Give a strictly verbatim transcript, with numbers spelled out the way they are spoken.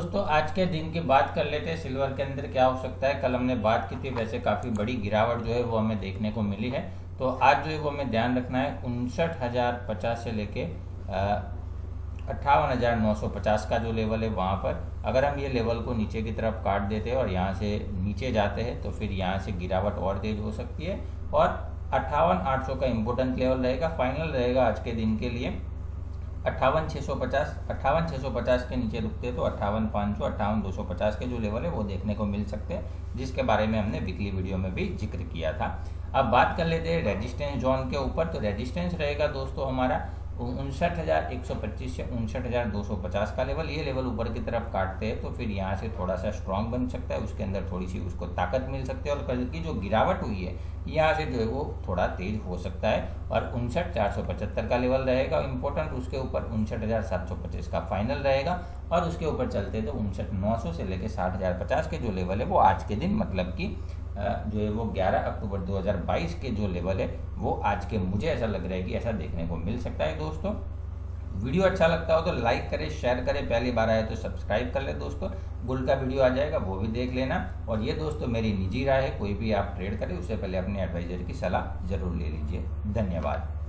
दोस्तों आज के दिन की बात कर लेते हैं सिल्वर के अंदर क्या हो सकता है। कल हमने बात की थी, वैसे काफ़ी बड़ी गिरावट जो है वो हमें देखने को मिली है। तो आज जो है वो हमें ध्यान रखना है उनसठ हज़ार पचास से लेके अट्ठावन हज़ार नौ सौ पचास का जो लेवल है वहाँ पर अगर हम ये लेवल को नीचे की तरफ काट देते हैं और यहाँ से नीचे जाते हैं तो फिर यहाँ से गिरावट और तेज हो सकती है। और अट्ठावन आठ सौ का इम्पोर्टेंट लेवल रहेगा, फाइनल रहेगा आज के दिन के लिए अट्ठावन छः सौ पचास। अट्ठावन छः सौ पचास के नीचे रुकते हैं तो अट्ठावन पाँच सौ अट्ठावन दो सौ पचास के जो लेवल है वो देखने को मिल सकते हैं, जिसके बारे में हमने वीकली वीडियो में भी जिक्र किया था। अब बात कर लेते हैं रेजिस्टेंस जोन के ऊपर। तो रेजिस्टेंस रहेगा दोस्तों हमारा उनसठ हज़ार एक सौ पच्चीस से उनसठ हज़ार दो सौ पचास का लेवल। ये लेवल ऊपर की तरफ काटते हैं तो फिर यहाँ से थोड़ा सा स्ट्रांग बन सकता है, उसके अंदर थोड़ी सी उसको ताकत मिल सकती है और कल की जो गिरावट हुई है यहाँ से जो है वो थोड़ा तेज हो सकता है। और उनसठ चार सौ पचहत्तर का लेवल रहेगा इंपॉर्टेंट, उसके ऊपर उनसठ हज़ार सात सौ पच्चीस का फाइनल रहेगा और उसके ऊपर चलते तो उनसठ नौ सौ से लेकर साठ हज़ार पचास के जो लेवल है वो आज के दिन मतलब कि जो है वो ग्यारह अक्टूबर दो हज़ार बाईस के जो लेवल है वो आज के मुझे ऐसा लग रहा है कि ऐसा देखने को मिल सकता है। दोस्तों वीडियो अच्छा लगता हो तो लाइक करें, शेयर करें, पहली बार आए तो सब्सक्राइब कर ले। दोस्तों गुल का वीडियो आ जाएगा वो भी देख लेना। और ये दोस्तों मेरी निजी राय है, कोई भी आप ट्रेड करें उससे पहले अपने एडवाइजर की सलाह जरूर ले लीजिए। धन्यवाद।